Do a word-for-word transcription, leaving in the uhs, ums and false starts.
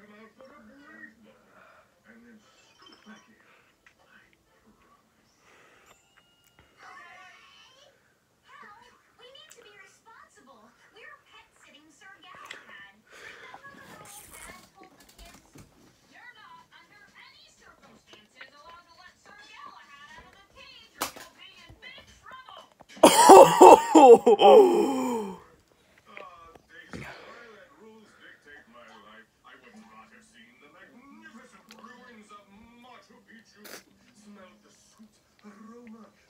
come out for a brief moment and then scoot back in. I promise. Hal, we need to be responsible. We're pet sitting Sir Galahad. Remember the rules Dad told the kids? You're not, under any circumstances, allowed to let Sir Galahad out of the cage or you'll be in big trouble. Uh, Daisy, while that rules dictate my life, I would not have seen the magnificent ruins of Machu Picchu, smelled the sweet aroma